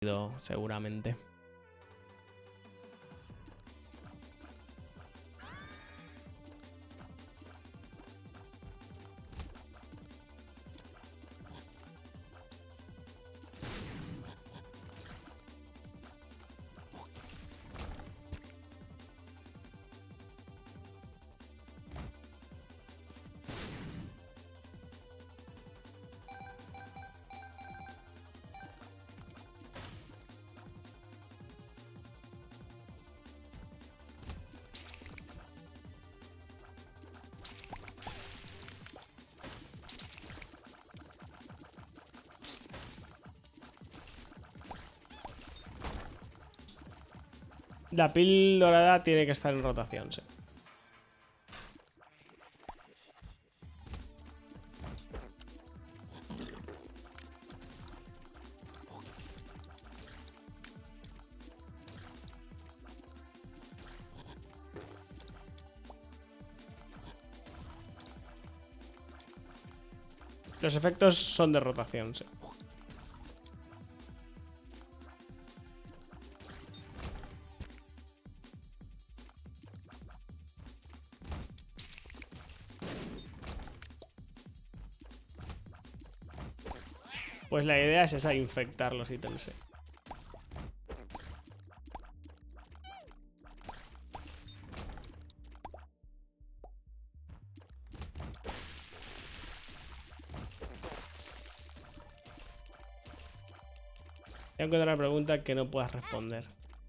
seguramente. La pil dorada tiene que estar en rotación, sí. Los efectos son de rotación, sí. Pues la idea es esa, infectar los ítems, sí. Tengo que dar una pregunta que no puedas responder.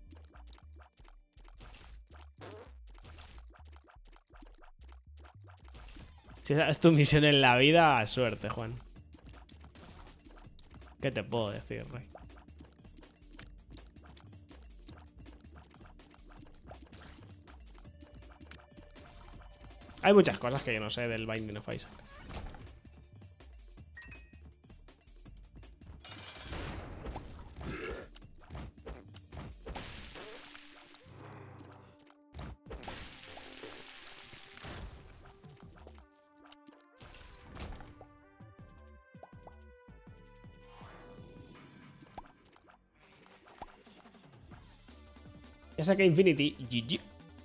Si esa es tu misión en la vida, suerte, Juan. ¿Qué te puedo decir, Rey? Hay muchas cosas que yo no sé del Binding of Isaac. Ya saqué Infinity. GG.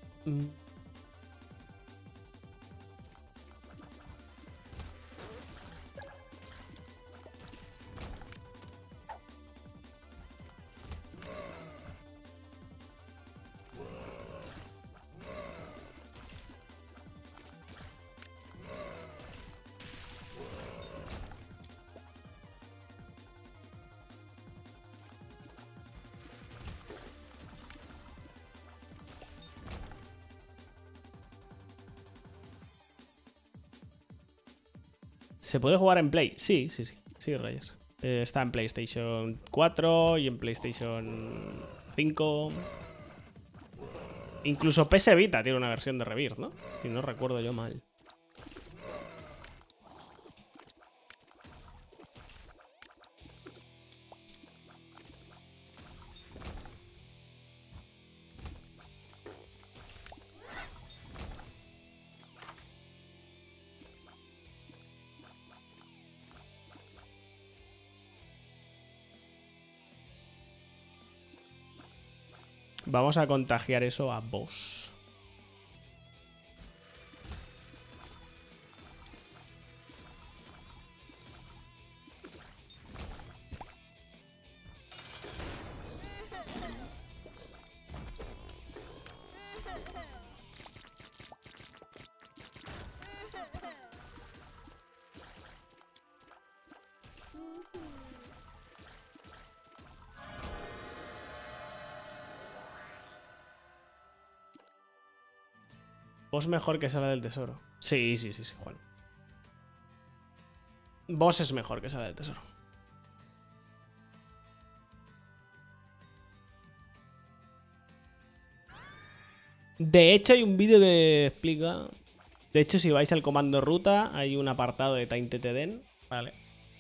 ¿Se puede jugar en Play? Sí, sí, sí. Sí, Reyes. Está en PlayStation 4 y en PlayStation 5. Incluso PS Vita tiene una versión de Rebirth, ¿no? Si no recuerdo yo mal. Vamos a contagiar eso a vos. Vos mejor que Sala del Tesoro. Sí, sí, sí, sí, Juan. Vos es mejor que Sala del Tesoro. De hecho, hay un vídeo que explica... De hecho, si vais al comando ruta, hay un apartado de Tainted Eden, ¿vale?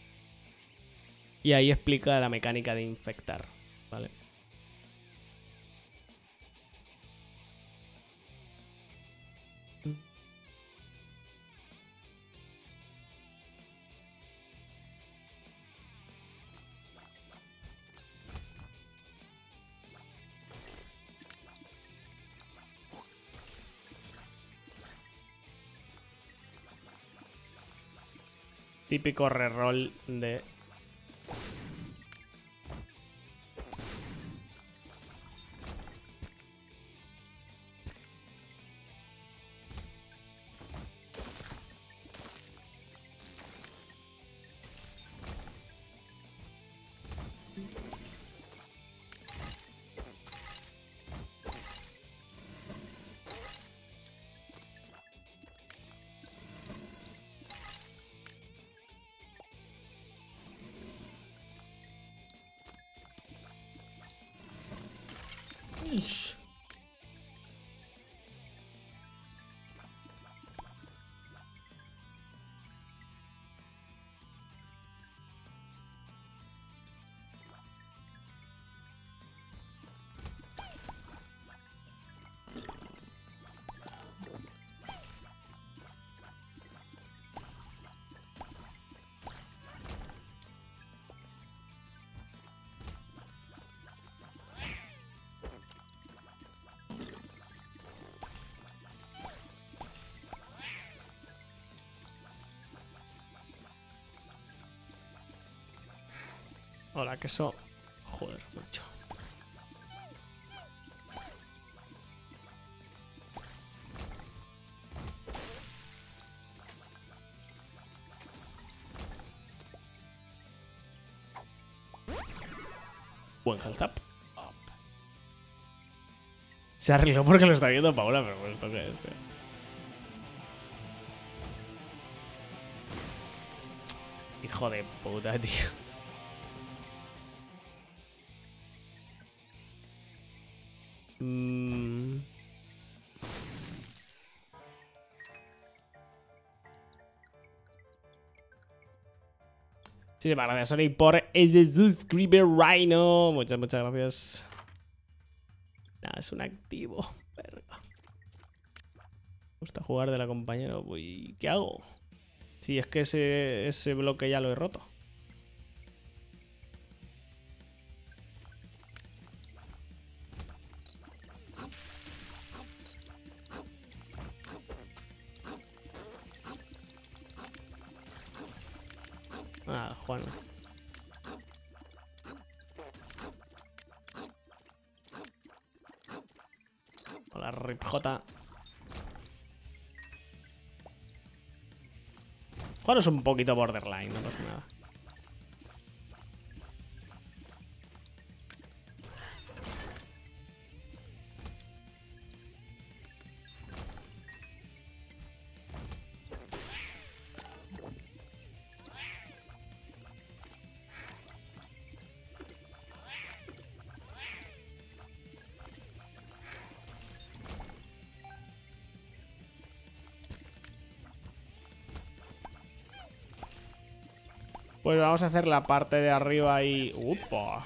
Y ahí explica la mecánica de infectar, ¿vale? Típico reroll de... Ish. Hola, que eso... Joder, mucho. Buen health up. Se arregló porque lo está viendo Paula, pero pues, ¿esto qué es, tío? Hijo de puta, tío. Sí, gracias Sonic por ese subscriber Rhino. Muchas gracias. Nah, es un activo. Verga. Me gusta jugar de la compañera. Uy, ¿qué hago? Si es que ese bloque ya lo he roto. Ah, Juan. Hola, Rip J. Juan es un poquito borderline, no pasa nada. Pues vamos a hacer la parte de arriba y... ¡Upa!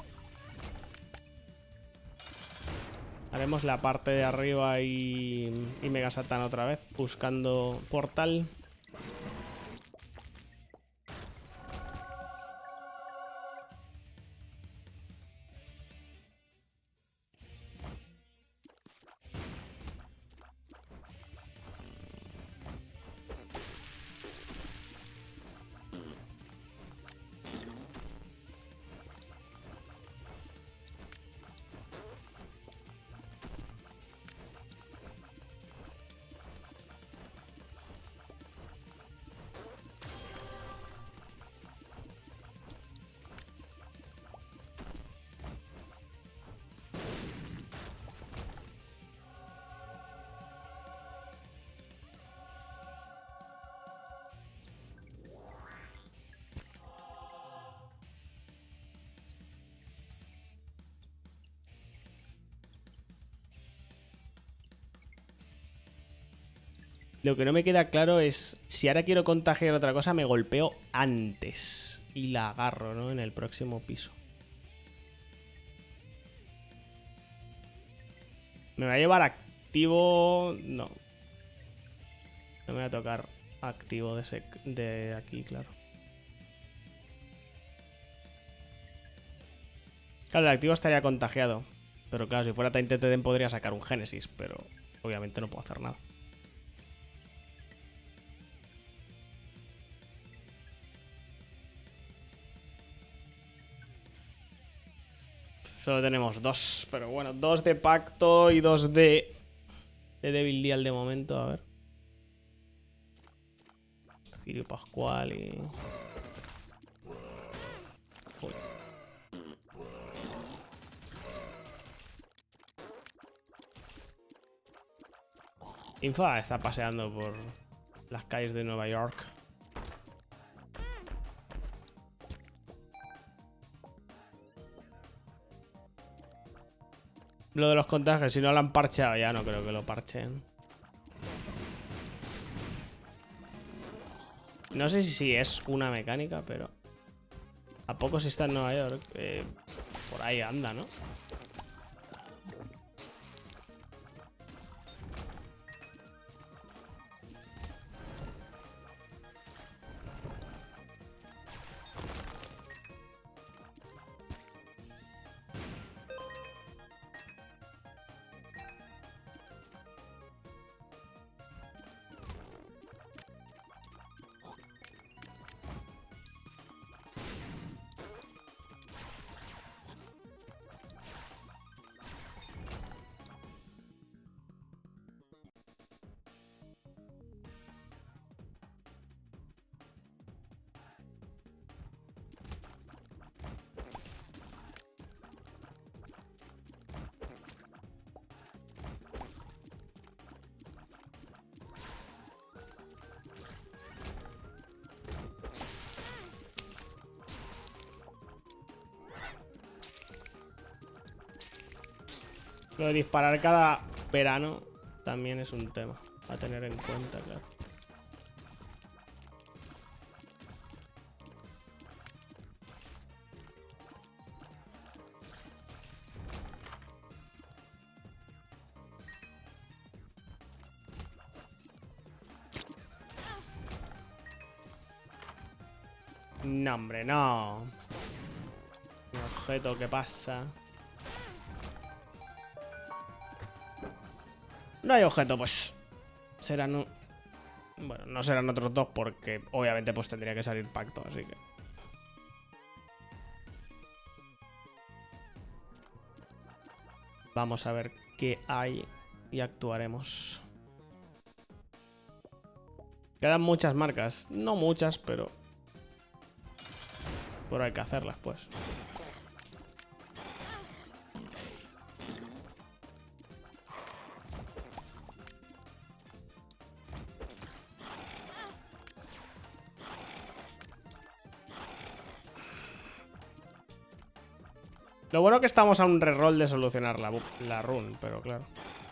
Haremos la parte de arriba y Mega Satan otra vez, buscando portal. Lo que no me queda claro es si ahora quiero contagiar otra cosa, me golpeo antes y la agarro, ¿no? En el próximo piso. ¿Me va a llevar activo? No. No me va a tocar activo de aquí, claro. Claro, el activo estaría contagiado. Pero claro, si fuera Tainted Eden podría sacar un Génesis, pero obviamente no puedo hacer nada. Solo tenemos 2, pero bueno, 2 de pacto y 2 de Devil Deal de momento, a ver. Cirio Pascual y... Uy. Infa está paseando por las calles de Nueva York. Lo de los contagios, si no lo han parcheado ya, no creo que lo parchen. No sé si es una mecánica, pero... ¿A poco si está en Nueva York? Por ahí anda, ¿no? Lo de disparar cada verano también es un tema a tener en cuenta, claro. No, hombre, no. Mi objeto, ¿qué pasa? No hay objeto, pues. Serán... Bueno, no serán otros 2 porque obviamente pues tendría que salir pacto, así que... Vamos a ver qué hay y actuaremos. Quedan muchas marcas. No muchas, pero hay que hacerlas, pues. Lo bueno que estamos a un reroll de solucionar la run, pero claro.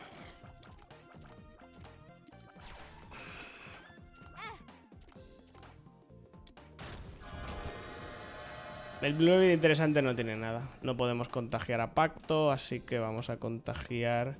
El Blue interesante no tiene nada. No podemos contagiar a Pacto, así que vamos a contagiar...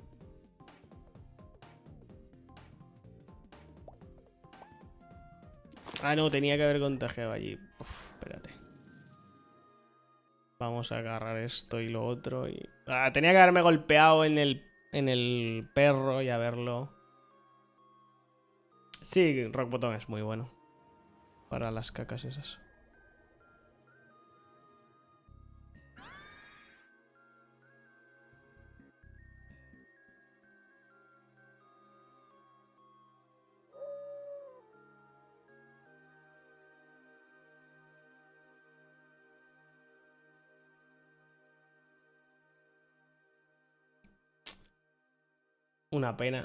Ah, no, tenía que haber contagiado allí. Uf, espérate. Vamos a agarrar esto y lo otro y... Ah, tenía que haberme golpeado en el perro y haberlo... Sí, Rock Bottom es muy bueno. Para las cacas esas. Una pena.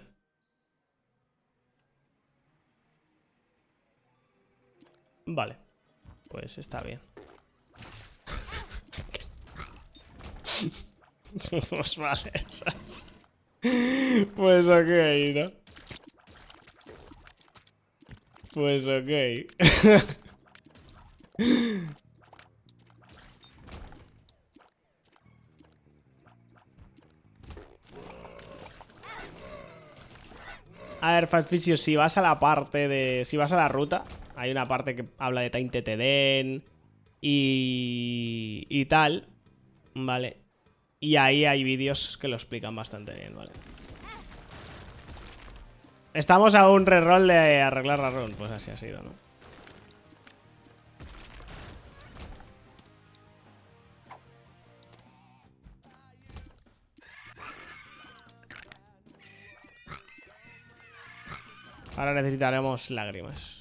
Vale. Pues está bien. Pues vale, esas. Pues ok, ¿no? Pues ok. A ver, Fatficio, si vas a la parte de... Si vas a la ruta, hay una parte que habla de Tainted Eden y tal, ¿vale? Y ahí hay vídeos que lo explican bastante bien, ¿vale? Estamos a un reroll de arreglar la run, pues así ha sido, ¿no? Ahora necesitaremos lágrimas.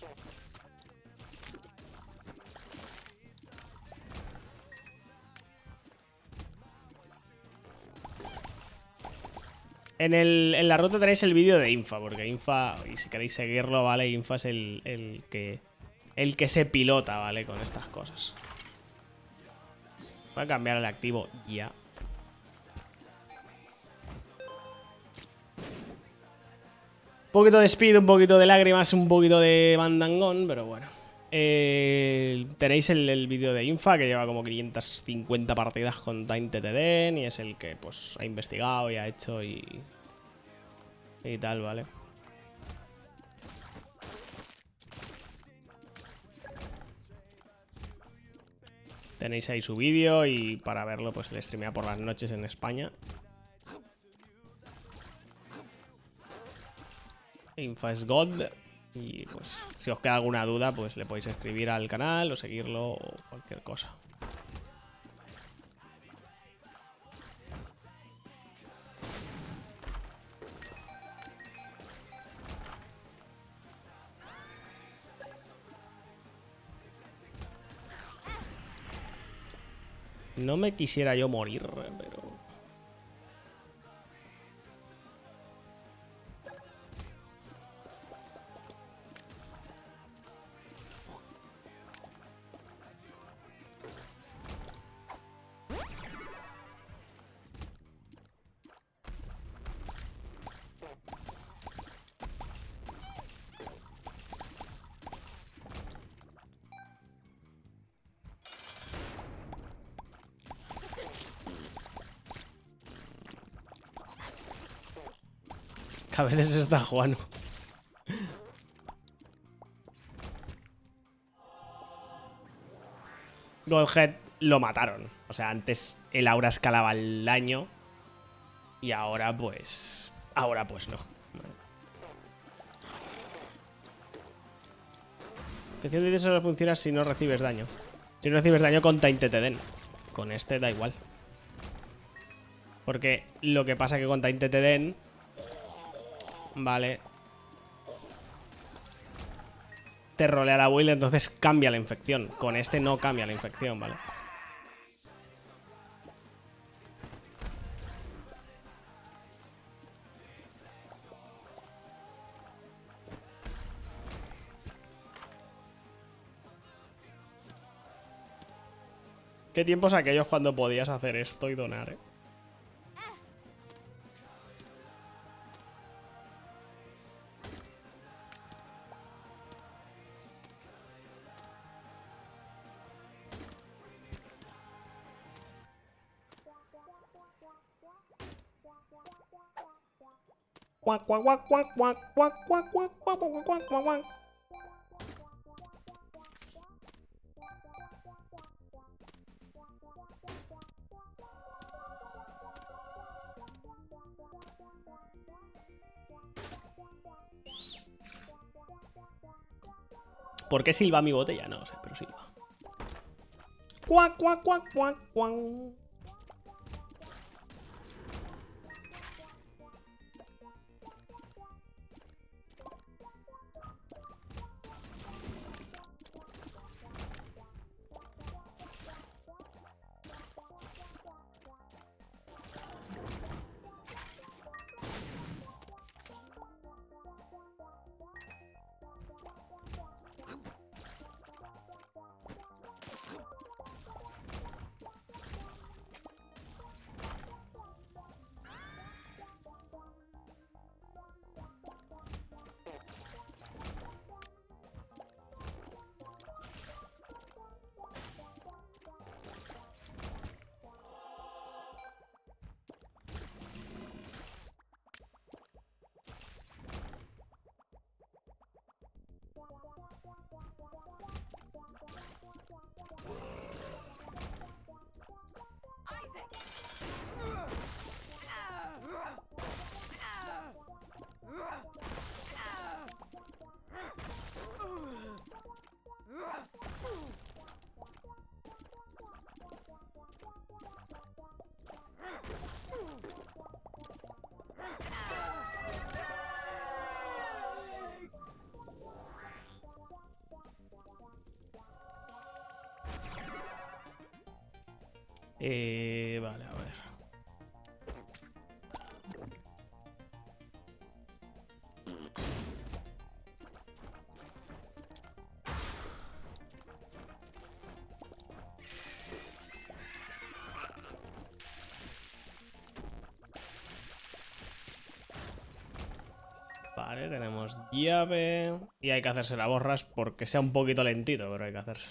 En la ruta tenéis el vídeo de Infa, porque Infa, y si queréis seguirlo, ¿vale? Infa es el que se pilota, ¿vale? Con estas cosas. Voy a cambiar el activo ya. Un poquito de speed, un poquito de lágrimas, un poquito de mandangón, pero bueno. Tenéis el vídeo de Infa, que lleva como 550 partidas con Tainted Eden, y es el que pues ha investigado y ha hecho y tal, ¿vale? Tenéis ahí su vídeo y para verlo pues le streamea por las noches en España. Infa es God. Y pues si os queda alguna duda pues le podéis escribir al canal o seguirlo o cualquier cosa. No me quisiera yo morir, pero... Que a veces está Juano. Goldhead lo mataron. O sea, antes el aura escalaba el daño. Y ahora pues... Ahora pues no. La función de solo funciona si no recibes daño. Si no recibes daño con Tainted Eden. Con este da igual. Porque lo que pasa es que con Tainted Eden... Vale. Te rolea la build, entonces cambia la infección. Con este no cambia la infección, ¿vale? ¿Qué tiempos aquellos cuando podías hacer esto y donar, eh? Cuac, cuac, cuac, cuac, cuac, cuac, cuac, cuac, cuac, cuac, cuac, cuac, cuac. ¿Por qué silba mi botella? No sé, pero silba. Cuac, cuac, cuac, cuac, cuac. Vale, a ver. Vale, tenemos llave. Y hay que hacerse la borras porque sea un poquito lentito, pero hay que hacerse.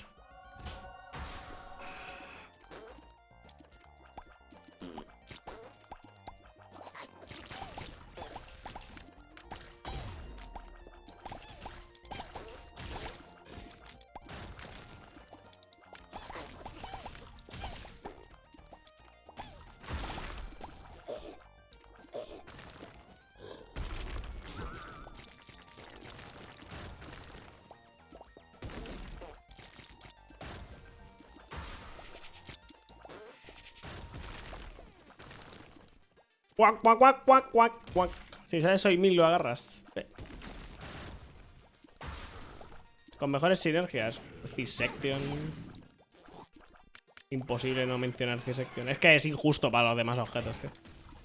Cuac, cuac, cuac, cuac, cuac, cuac. Si sabes soy mil, lo agarras. Con mejores sinergias. Cisection. Imposible no mencionar Cisection. Es que es injusto para los demás objetos, tío.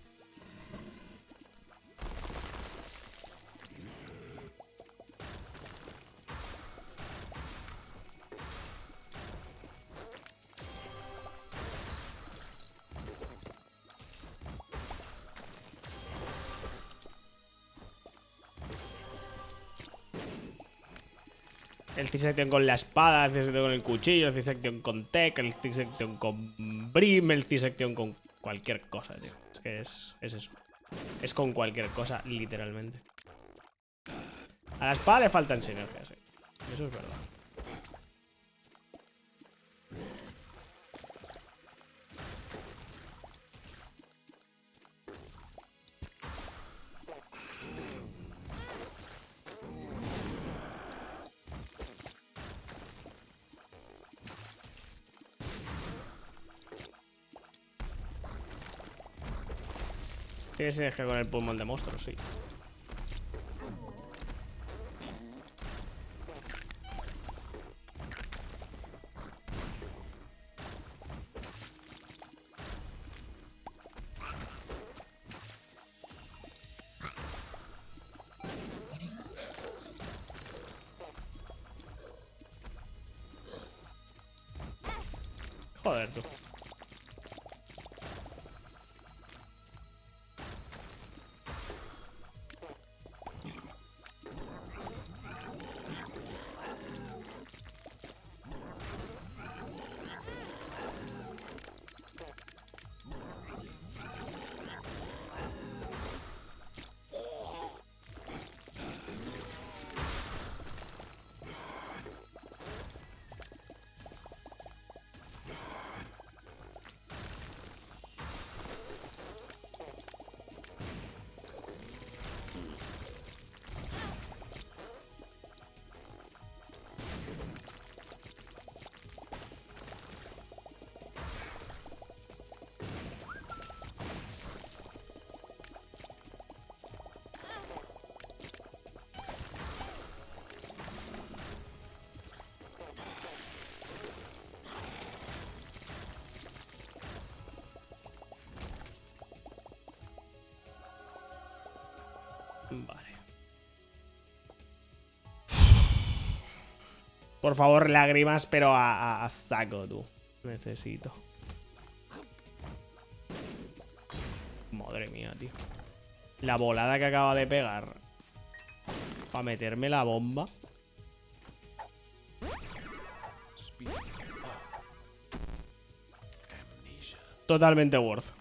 El Cisection con la espada, el Cisection con el cuchillo, el Cisection con Tech, el Cisection con Brim, el Cisection con cualquier cosa, tío. Es que es eso. Es con cualquier cosa, literalmente. A la espada le faltan sinergias, sí. Eso es verdad. Tiene sinergia con el pulmón de monstruos, sí. Joder, tú. Vale. Por favor, lágrimas, pero a saco, tú. Necesito. Madre mía, tío. La volada que acaba de pegar para meterme la bomba. Totalmente worth.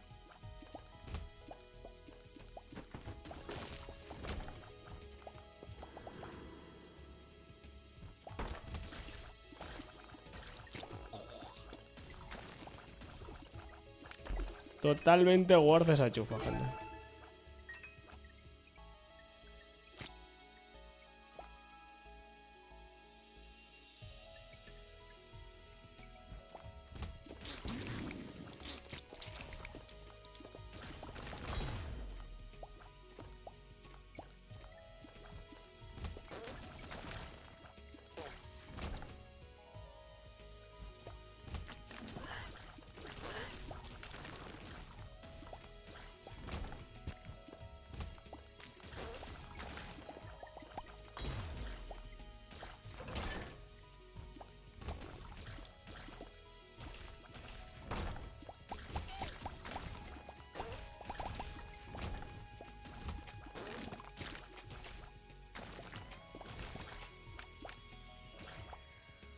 Totalmente worth esa chufa, gente.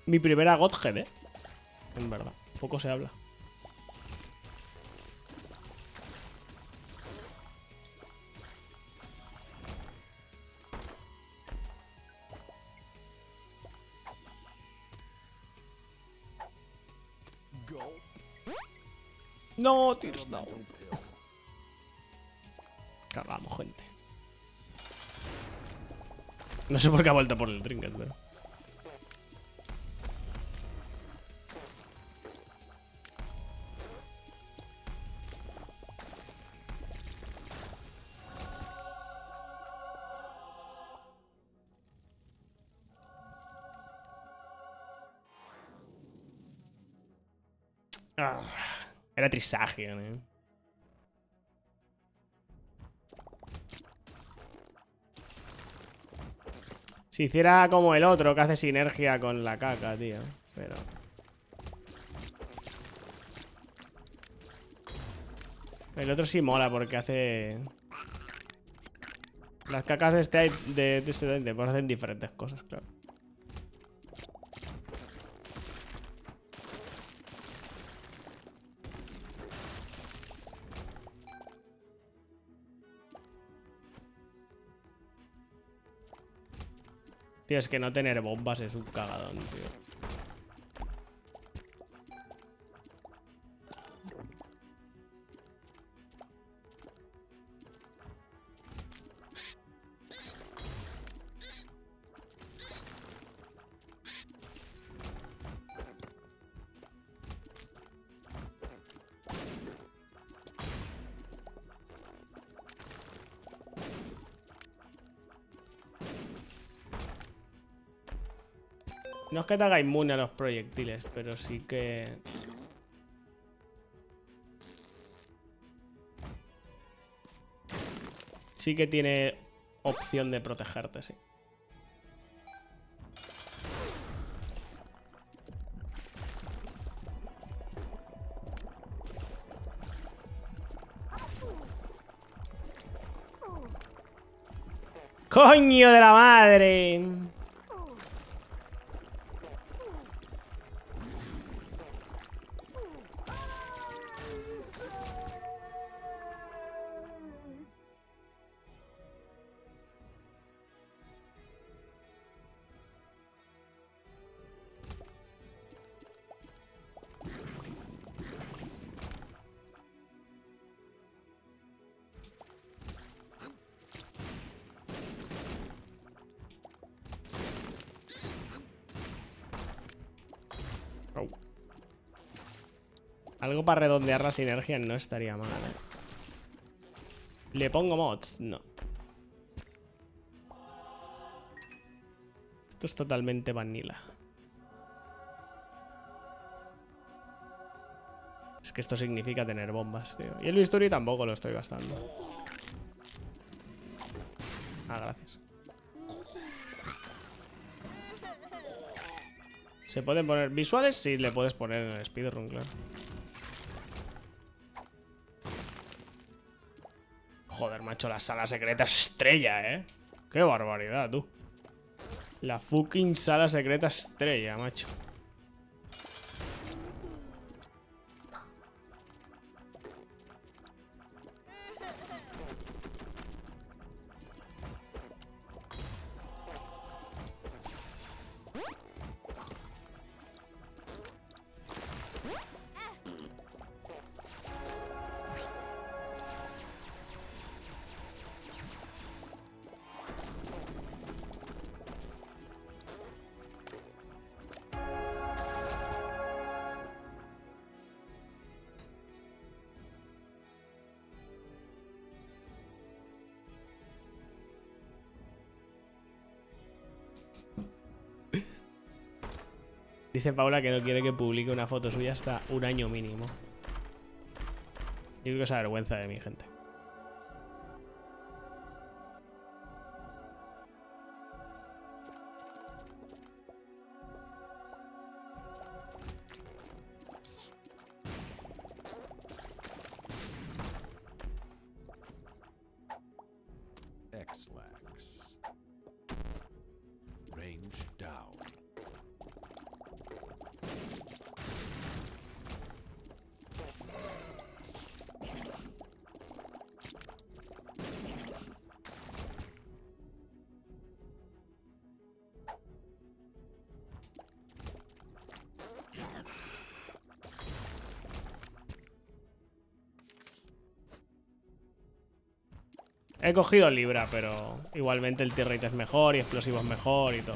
Mi primera Godhead, en verdad. Poco se habla. No, Tears Down. Cagamos, gente. No sé por qué ha vuelto por el trinket, pero... Ah, era Trisagion, Si hiciera como el otro, que hace sinergia con la caca, tío. Pero... el otro sí mola porque hace... las cacas de este dente pues hacen diferentes cosas, claro. Tío, es que no tener bombas es un cagadón, tío. No es que te haga inmune a los proyectiles, pero sí que... sí que tiene opción de protegerte, sí. ¡Coño de la madre! Oh. Algo para redondear la sinergia no estaría mal, ¿Le pongo mods? No. Esto es totalmente vanilla. Es que esto significa tener bombas, tío. Y el Bisturi tampoco lo estoy gastando. Ah, gracias. ¿Se pueden poner visuales? Sí, le puedes poner en el speedrun, claro. Joder, macho, la sala secreta estrella, ¿eh? Qué barbaridad, tú. La fucking sala secreta estrella, macho. Dice Paula que no quiere que publique una foto suya hasta un año mínimo. Yo creo que es vergüenza de mi gente. He cogido Libra, pero igualmente el tear rate es mejor y explosivo es mejor y todo.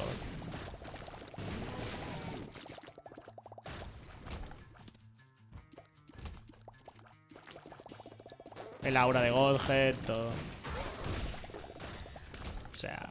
El aura de Godhead, todo. O sea...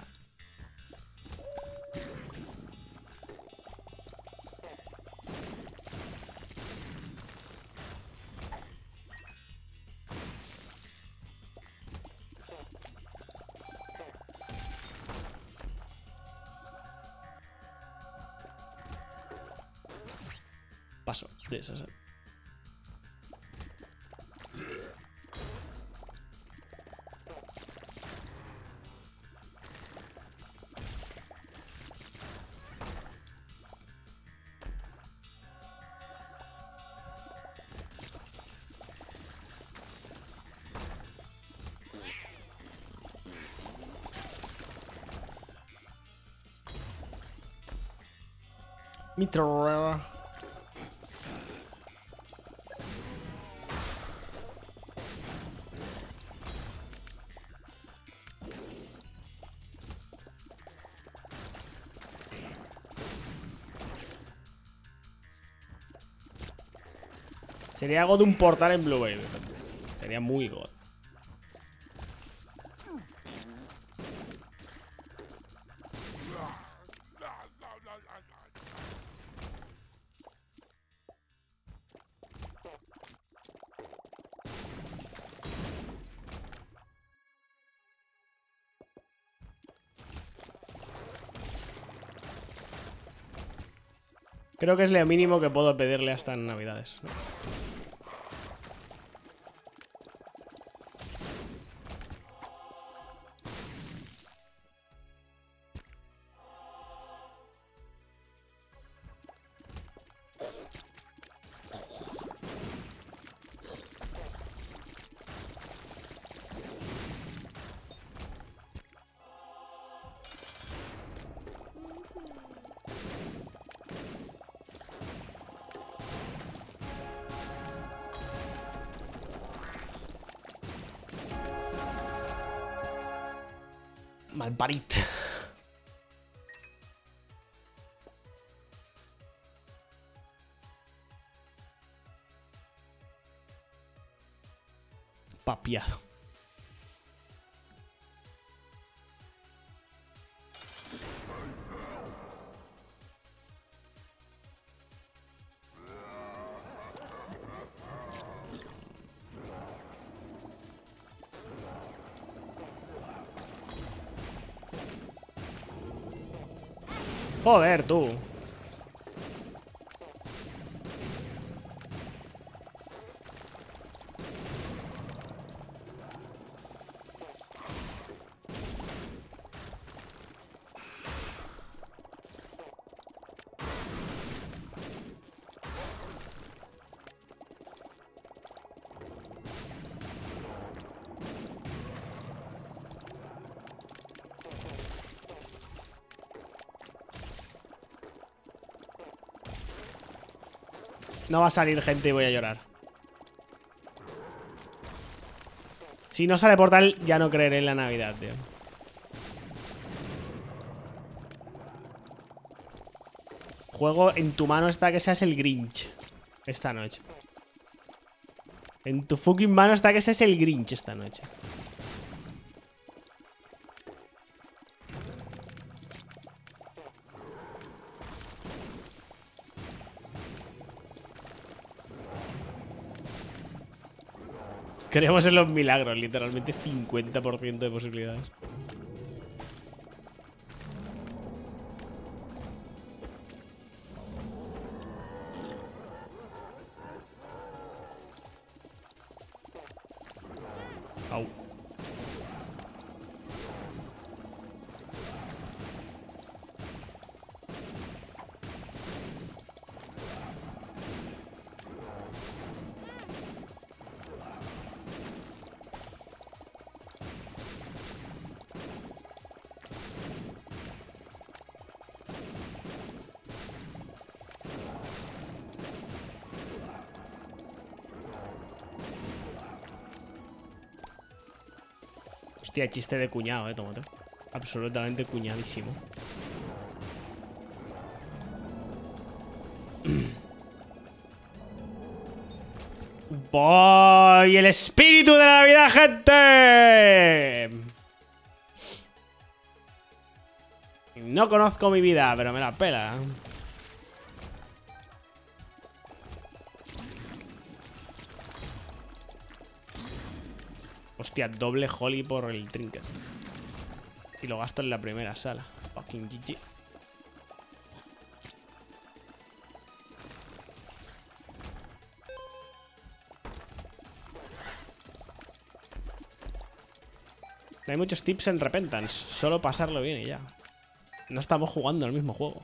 Paso de esas. Mitro. Sería God un portal en Blue Wave. Sería muy God. Creo que es lo mínimo que puedo pedirle hasta en Navidades, ¿no? Malparit. Papiado. Joder, tú. No va a salir gente y voy a llorar. Si no sale portal, ya no creeré en la Navidad, tío. Juego en tu mano está que seas el Grinch esta noche. En tu fucking mano está que seas el Grinch esta noche. Creemos en los milagros, literalmente 50% de posibilidades. Au. Hostia, chiste de cuñado, tómate. Absolutamente cuñadísimo. ¡Voy! ¡El espíritu de la Navidad, gente! No conozco mi vida, pero me la pela. Hostia, doble Holly por el trinket. Y lo gasto en la primera sala. Fucking GG. No hay muchos tips en Repentance. Solo pasarlo bien y ya. No estamos jugando el mismo juego.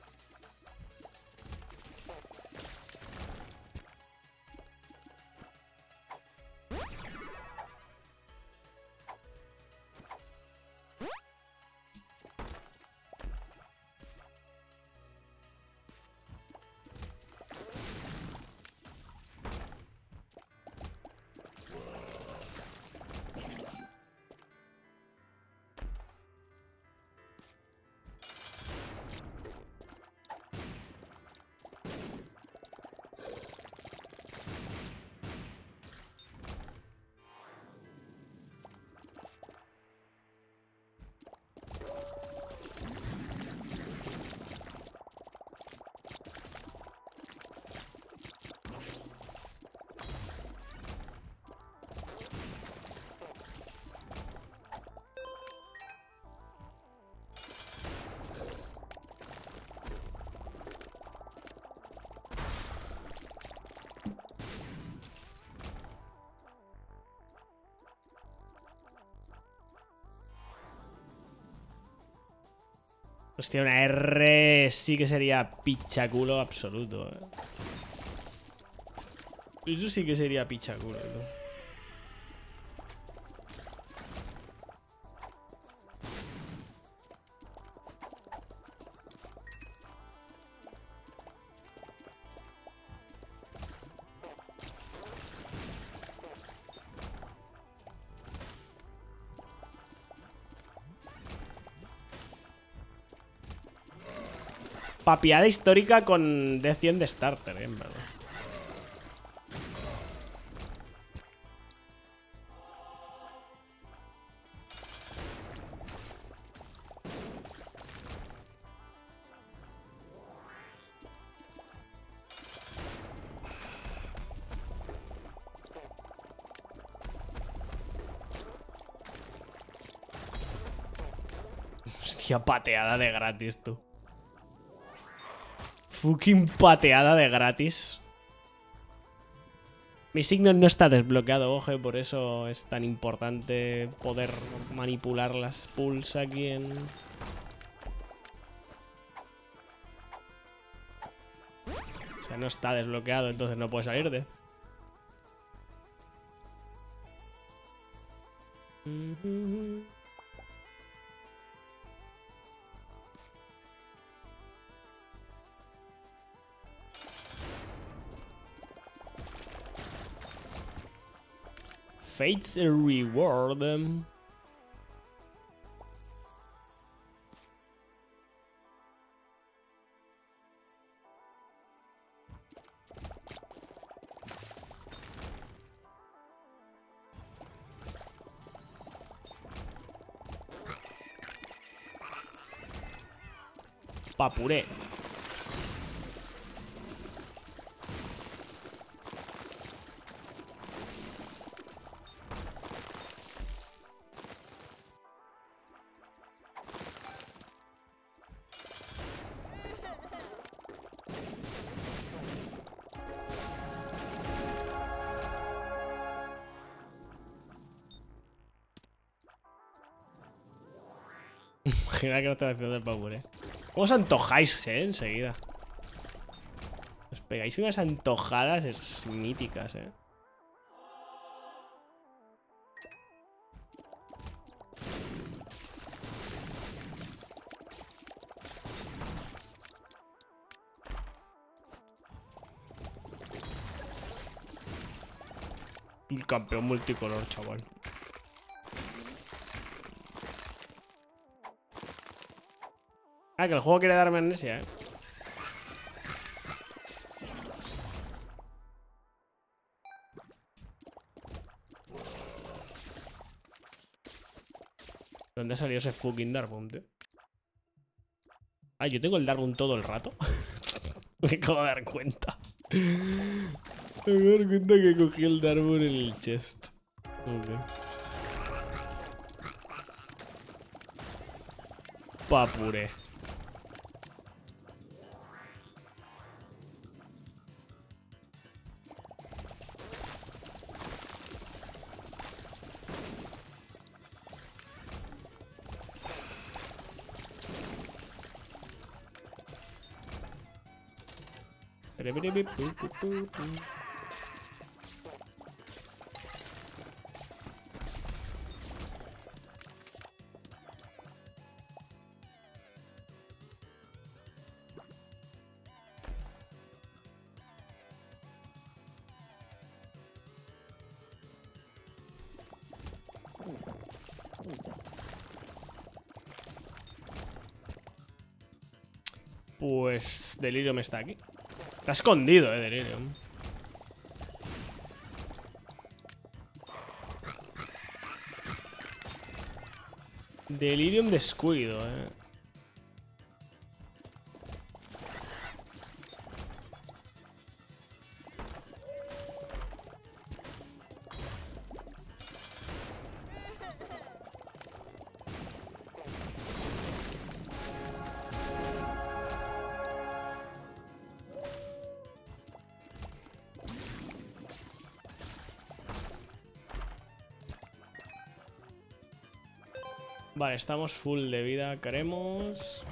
Hostia, una R sí que sería pichaculo absoluto, Eso sí que sería pichaculo, Papiada histórica con D100 de starter, en verdad. Hostia, pateada de gratis, tú. Fucking pateada de gratis. Mi signo no está desbloqueado, ojo, por eso es tan importante poder manipular las pulls aquí en... O sea, no está desbloqueado, entonces no puede salir de... Fate's Reward. Papuré. Imagina que no estoy haciendo el papuré. ¿Cómo os antojáis, enseguida? Os pegáis unas antojadas míticas, El campeón multicolor, chaval. Ah, que el juego quiere darme amnesia, ¿Dónde ha salido ese fucking Darkroom, tío? Ah, yo tengo el Darkroom todo el rato. Me acabo de dar cuenta. Me acabo de dar cuenta que cogí el Darkroom en el chest. Ok. Papure. Pues Delirium está aquí. Está escondido, Delirium. Delirium descuido, Vale, estamos full de vida. Queremos...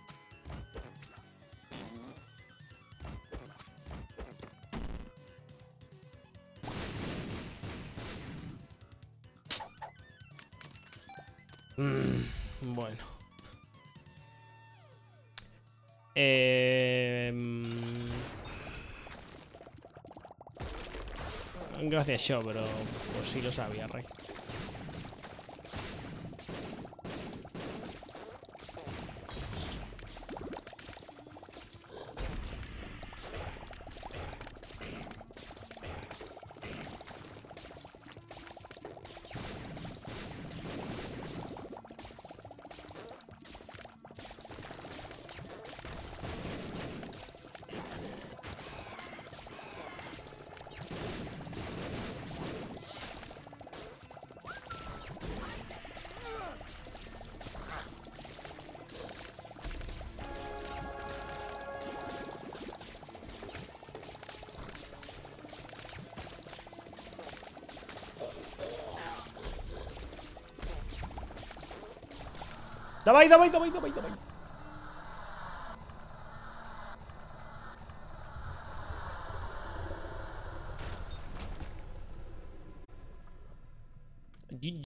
bueno. Gracias, yo, pero pues sí lo sabía, Rey. ¡Davai, davai, davai, davai, davai!